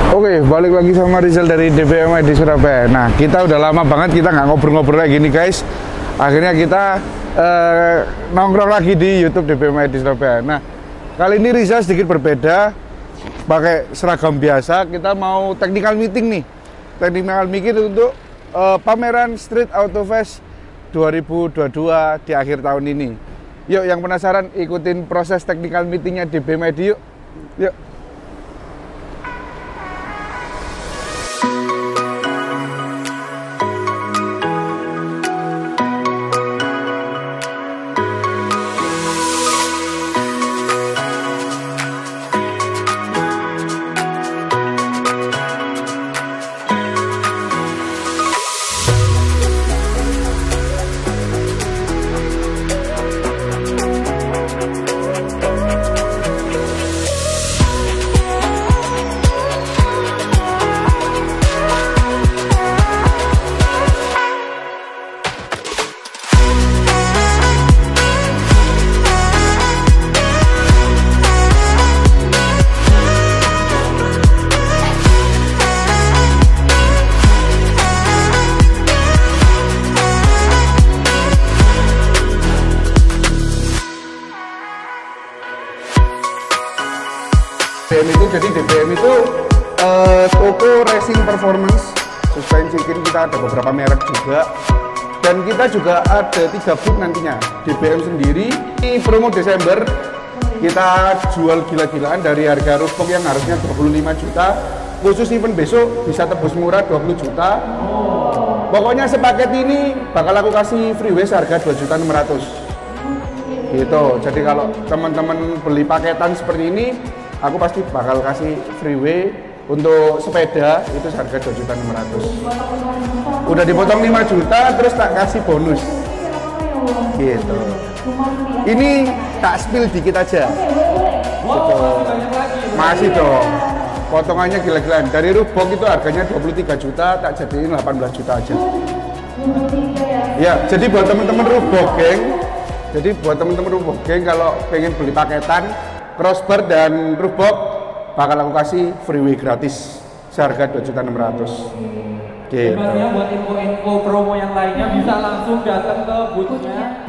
Oke, balik lagi sama Rizal dari DBM di Surabaya. Nah, kita udah lama banget kita nggak ngobrol-ngobrol kayak gini, guys. Akhirnya kita nongkrong lagi di YouTube DBM di Surabaya. Nah, kali ini Rizal sedikit berbeda, pakai seragam biasa. Kita mau technical meeting nih, technical meeting untuk pameran Street Auto Fest 2022 di akhir tahun ini. Yuk, yang penasaran ikutin proses technical meetingnya DBM yuk. Yuk. DBM itu toko racing performance suspensi. Kita ada beberapa merek juga, dan kita juga ada 3 booth nantinya. DBM sendiri di promo Desember kita jual gila-gilaan dari harga rooftop yang harusnya 25 juta, khusus event besok bisa tebus murah 20 juta. Pokoknya sepaket ini bakal aku kasih freeway harga 2.600.000 gitu. Jadi kalau teman-teman beli paketan seperti ini, aku pasti bakal kasih freeway untuk sepeda itu harga 2.600.000. Udah dipotong 5 juta terus tak kasih bonus. Gitu. Ini tak spill dikit aja. Gitu. Masih dong. Potongannya gila-gilaan. Dari Rubok itu harganya 23 juta, tak jadiin 18 juta aja. Ya, jadi buat teman-teman Rubok, geng. Jadi buat teman-teman Rubok, geng, kalau pengen beli paketan Crossbar dan Rubok bakal aku kasih freeway gratis seharga 2.600.000. Gitu. Sebenarnya buat info-info promo yang lainnya bisa langsung datang ke booth-nya.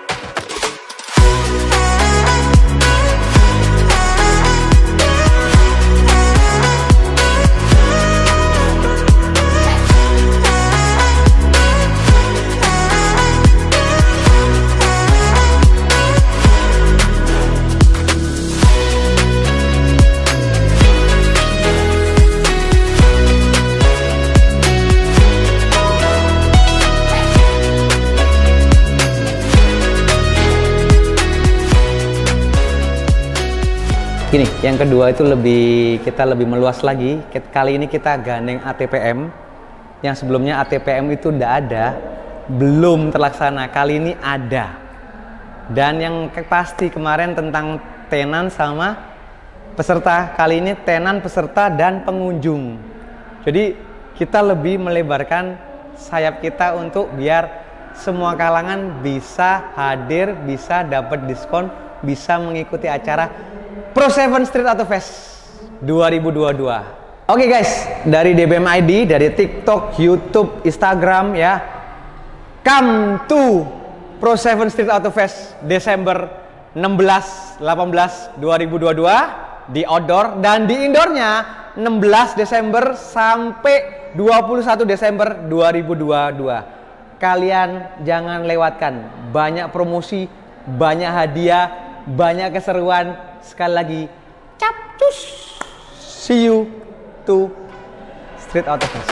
Gini, yang kedua itu kita lebih meluas lagi. Kali ini kita gandeng ATPM. Yang sebelumnya ATPM itu udah ada, belum terlaksana. Kali ini ada. Dan yang pasti kemarin tentang tenan sama peserta. Kali ini tenan, peserta, dan pengunjung. Jadi kita lebih melebarkan sayap kita untuk biar semua kalangan bisa hadir, bisa dapat diskon, bisa mengikuti acara Pro 7 Street Auto Fest 2022. Oke guys, dari DBM ID, dari TikTok, YouTube, Instagram ya. Come to Pro 7 Street Auto Fest Desember 16-18 2022 di outdoor, dan di indoornya 16 Desember sampai 21 Desember 2022. Kalian jangan lewatkan, banyak promosi, banyak hadiah, banyak keseruan. Sekali lagi, capcus. See you to Street Auto Fest.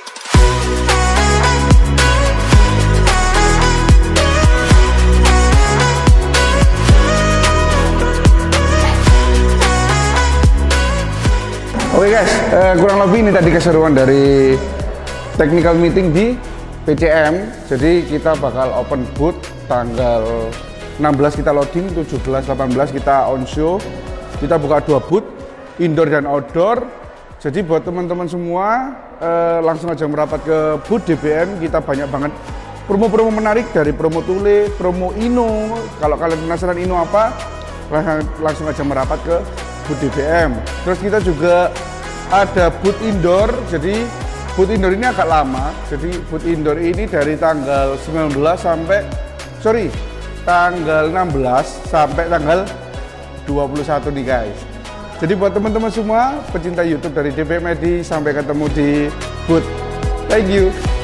Oke guys, kurang lebih ini tadi keseruan dari technical meeting di PCM. Jadi kita bakal open booth tanggal 16 kita loading, 17-18 kita on show. Kita buka 2 booth, indoor dan outdoor. Jadi buat teman-teman semua langsung aja merapat ke booth DBM. Kita banyak banget promo-promo menarik, dari promo Tule, promo Ino. Kalau kalian penasaran Ino apa, langsung aja merapat ke booth DBM. Terus kita juga ada booth indoor. Jadi booth indoor ini agak lama. Jadi booth indoor ini dari tanggal 19 sampai tanggal 16 sampai tanggal 21 nih guys. Jadi buat teman-teman semua pecinta YouTube dari DBM Edi, sampai ketemu di booth. Thank you.